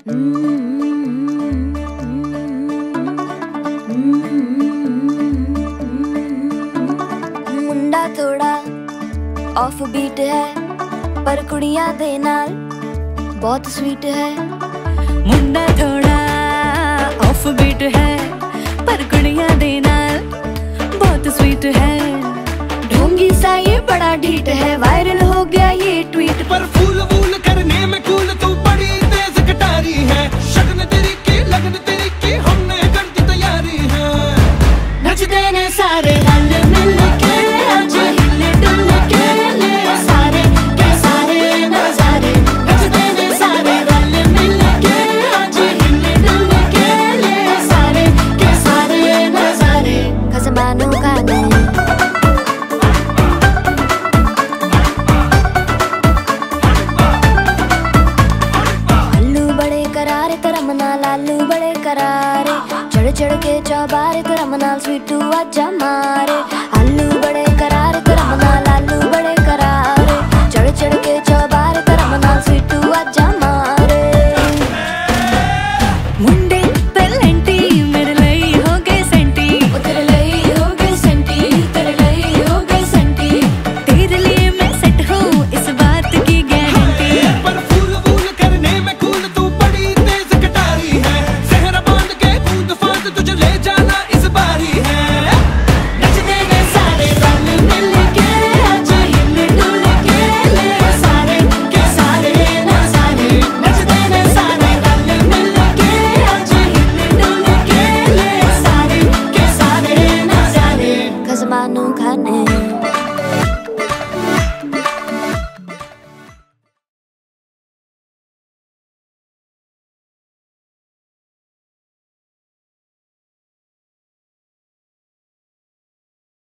मुंडा थोड़ा off beat है पर कुड़ियां दे नाल बहुत स्वीट है। मुंडा थोड़ा ऑफ बीट है पर कुड़ियां दे नाल बहुत स्वीट है। ढोंगी सा ये बड़ा ढीठ है, वायरल हो गया ये ट्वीट। पर फूल वूल करने में कूल तू बड़ी तेज कटारी है। शगन तेरी की लगन तेरी की हमने कर दी तैयारी है। नचते ने सारे रल मिल के आज हिले डुल के ले सारे के सारे नजारे। नचते ने सारे रल मिल के आज हिले डुल के ले सारे के सारे नजारे। खसमानों का नहीं लालू बड़े करारे, चढ़ चढ़ के चौबारे तेरा मनाल स्वीटू आजा मारे।